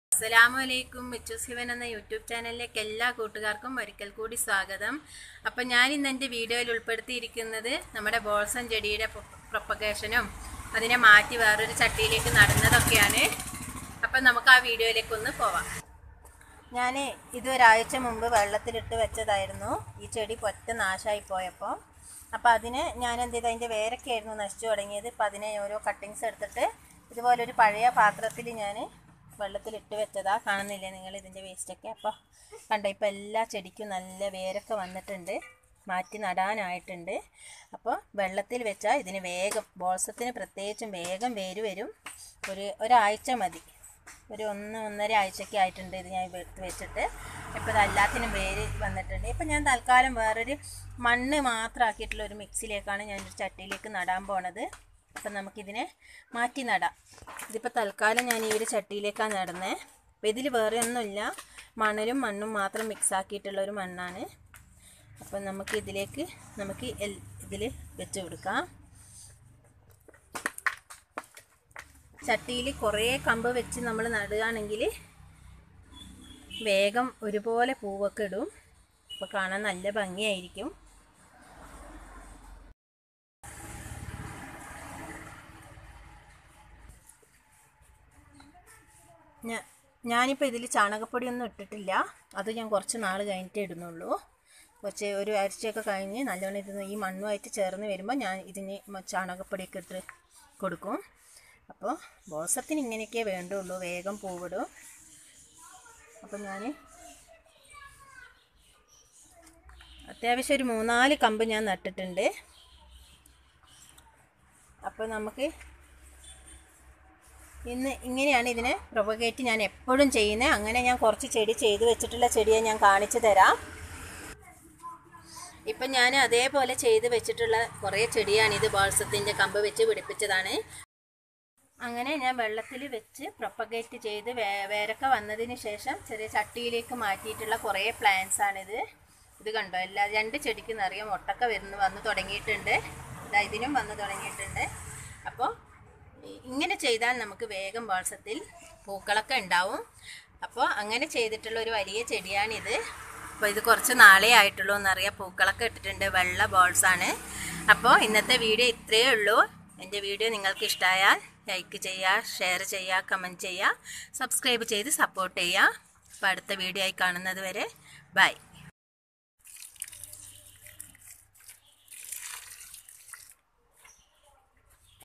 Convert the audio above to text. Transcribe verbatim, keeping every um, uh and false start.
അസ്സലാമലൈക്കും. മിച്ചു ശിവൻ എന്ന യൂട്യൂബ് ചാനലിലേക്ക് എല്ലാ കൂട്ടുകാർക്കും ഒരിക്കൽ കൂടി സ്വാഗതം. അപ്പം ഞാൻ ഇന്ന് എൻ്റെ വീഡിയോയിൽ ഉൾപ്പെടുത്തിയിരിക്കുന്നത് നമ്മുടെ ബോൾസം ചെടിയുടെ പ്രൊപ്പഗേഷനും അതിനെ മാറ്റി വേറൊരു ചട്ടിയിലേക്ക് നടുന്നതൊക്കെയാണ്. അപ്പം നമുക്ക് ആ വീഡിയോയിലേക്കൊന്ന് പോവാം. ഞാൻ ഇതൊരാഴ്ച മുമ്പ് വെള്ളത്തിലിട്ട് വെച്ചതായിരുന്നു ഈ ചെടി പൊറ്റ നാശമായി പോയപ്പോൾ. അപ്പോൾ അതിന് ഞാൻ എന്ത് ചെയ്ത് അതിൻ്റെ വേരൊക്കെ ആയിരുന്നു നശിച്ചു തുടങ്ങിയത്. ഇപ്പം അതിനെ ഓരോ കട്ടിങ്സ് എടുത്തിട്ട് ഇതുപോലൊരു പഴയ പാത്രത്തിൽ ഞാൻ വെള്ളത്തിലിട്ട് വെച്ചതാ. കാണുന്നില്ലേ നിങ്ങൾ ഇതിൻ്റെ വേസ്റ്റൊക്കെ? അപ്പോൾ കണ്ടോ, ഇപ്പോൾ എല്ലാ ചെടിക്കും നല്ല വേരൊക്കെ വന്നിട്ടുണ്ട്, മാറ്റി നടാനായിട്ടുണ്ട്. അപ്പോൾ വെള്ളത്തിൽ വെച്ചാൽ ഇതിന് വേഗം, ബോൾസത്തിന് പ്രത്യേകിച്ചും വേഗം വേര് വരും. ഒരു ഒരാഴ്ച മതി, ഒരു ഒന്ന് ഒന്നര ആഴ്ചയൊക്കെ ആയിട്ടുണ്ട് ഇത് ഞാൻ എടുത്ത് വെച്ചിട്ട്. ഇപ്പോൾ ഇതെല്ലാത്തിനും വേര് വന്നിട്ടുണ്ട്. ഇപ്പം ഞാൻ തൽക്കാലം വേറൊരു മണ്ണ് മാത്രമാക്കിയിട്ടുള്ള ഒരു മിക്സിയിലേക്കാണ് ഞാനൊരു ചട്ടിയിലേക്ക് നടാൻ പോണത്. അപ്പം നമുക്കിതിനെ മാറ്റി നടാം. ഇതിപ്പോൾ തൽക്കാലം ഞാൻ ഈ ഒരു ചട്ടിയിലേക്കാണ് നടുന്നത്. അപ്പോൾ ഇതിൽ വേറെ ഒന്നുമില്ല, മണലും മണ്ണും മാത്രം മിക്സ് ആക്കിയിട്ടുള്ളൊരു മണ്ണാണ്. അപ്പം നമുക്ക് ഇതിലേക്ക് നമുക്ക് ഇതിൽ വെച്ച് കൊടുക്കാം. ചട്ടിയിൽ കുറേ കമ്പ് വെച്ച് നമ്മൾ നടുകയാണെങ്കിൽ വേഗം ഒരുപോലെ പൂവൊക്കെ ഇടും. അപ്പോൾ കാണാൻ നല്ല ഭംഗിയായിരിക്കും. ഞാൻ ഞാനിപ്പോൾ ഇതിൽ ചാണകപ്പൊടിയൊന്നും ഇട്ടിട്ടില്ല, അത് ഞാൻ കുറച്ച് നാൾ കഴിഞ്ഞിട്ടേ ഇടുന്നുള്ളൂ. കുറച്ച് ഒരു ആഴ്ചയൊക്കെ കഴിഞ്ഞ് നല്ലോണം ഇരുന്ന് ഈ മണ്ണുമായിട്ട് ചേർന്ന് വരുമ്പോൾ ഞാൻ ഇതിന് ചാണകപ്പൊടിയൊക്കെ ഇട്ട് കൊടുക്കും. അപ്പോൾ ബോൾസത്തിന് ഇങ്ങനെയൊക്കെ വേണ്ടുള്ളൂ, വേഗം പൂവിടും. അപ്പോൾ ഞാൻ അത്യാവശ്യം ഒരു മൂന്നാല് കമ്പ് ഞാൻ നട്ടിട്ടുണ്ട്. അപ്പോൾ നമുക്ക് ഇന്ന് ഇങ്ങനെയാണ് ഇതിനെ പ്രൊപ്പഗേറ്റ് ഞാൻ എപ്പോഴും ചെയ്യുന്നത്. അങ്ങനെ ഞാൻ കുറച്ച് ചെടി ചെയ്ത് വെച്ചിട്ടുള്ള ചെടിയെ ഞാൻ കാണിച്ചു തരാം. ഇപ്പം ഞാൻ അതേപോലെ ചെയ്ത് വെച്ചിട്ടുള്ള കുറേ ചെടിയാണിത്, ബോൾസത്തിൻ്റെ കമ്പ് വെച്ച് പിടിപ്പിച്ചതാണ്. അങ്ങനെ ഞാൻ വെള്ളത്തിൽ വെച്ച് പ്രൊപ്പഗേറ്റ് ചെയ്ത് വേ വേരൊക്കെ വന്നതിന് ശേഷം ചെറിയ ചട്ടിയിലേക്ക് മാറ്റിയിട്ടുള്ള കുറേ പ്ലാന്റ്സ് ആണിത്. ഇത് കണ്ടോ, എല്ലാ രണ്ട് ചെടിക്ക് നിറയെ മുട്ടൊക്കെ വരുന്നു വന്ന് തുടങ്ങിയിട്ടുണ്ട്. ഇതാ ഇതിനും വന്ന് തുടങ്ങിയിട്ടുണ്ട്. അപ്പോൾ ഇങ്ങനെ ചെയ്താൽ നമുക്ക് വേഗം ബോൾസത്തിൽ പൂക്കളൊക്കെ ഉണ്ടാവും. അപ്പോൾ അങ്ങനെ ചെയ്തിട്ടുള്ള ഒരു വലിയ ചെടിയാണിത്. അപ്പോൾ ഇത് കുറച്ച് നാളെ ആയിട്ടുള്ളൂ എന്നറിയാം, പൂക്കളൊക്കെ ഇട്ടിട്ടുണ്ട്, വെള്ള ബോൾസാണ്. അപ്പോൾ ഇന്നത്തെ വീഡിയോ ഇത്രയേ ഉള്ളൂ. എൻ്റെ വീഡിയോ നിങ്ങൾക്ക് ഇഷ്ടമായാൽ ലൈക്ക് ചെയ്യുക, ഷെയർ ചെയ്യുക, കമൻറ്റ് ചെയ്യുക, സബ്സ്ക്രൈബ് ചെയ്ത് സപ്പോർട്ട് ചെയ്യുക. അപ്പോൾ അടുത്ത വീഡിയോ ആയി കാണുന്നത് വരെ ബൈ.